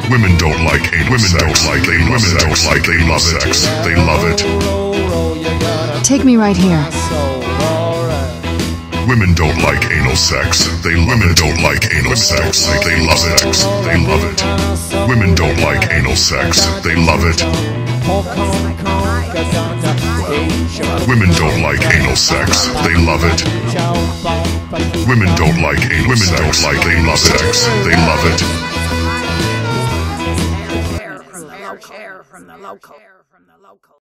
Women don't like anal sex. They love sex. They love it. Take me right here. Women don't like anal sex. Women don't like anal sex. They love it. They love it. Women don't like anal sex. They love it. Women don't like anal sex. They love it. Women don't like anal sex. They love sex. They love it. From the local.